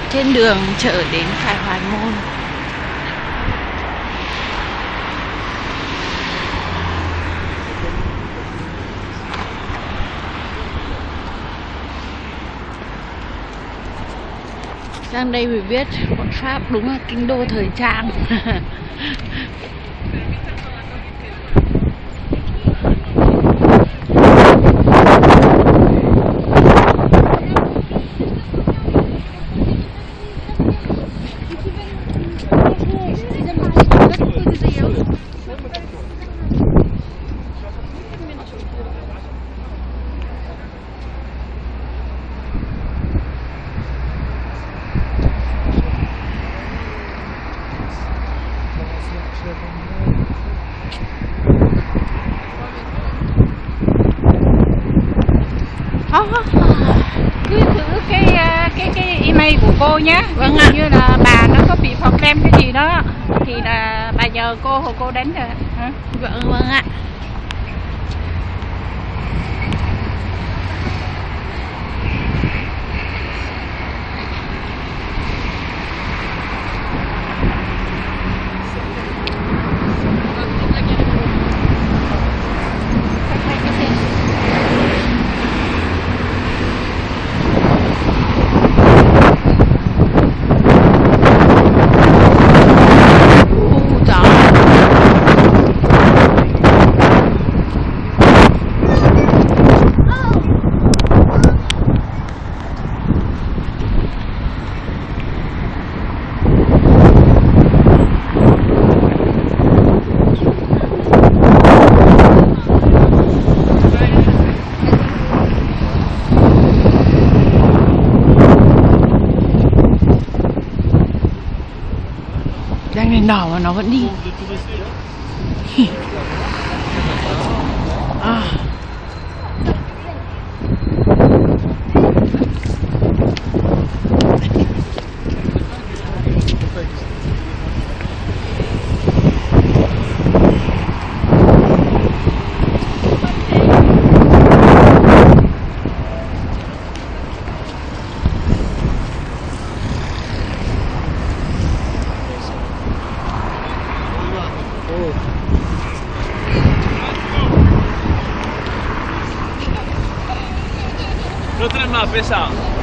trên đường chợ đến Khải Hoài Môn. Sang đây mới biết bọn Pháp đúng là kinh đô thời trang. Cứ giữ cái email của cô nhé. Vâng ạ. Như là bà nó có bị problem cái gì đó thì là bà nhờ cô đánh rồi. Vâng ạ. Đang đèn đỏ mà nó vẫn đi. No tenés más pesa.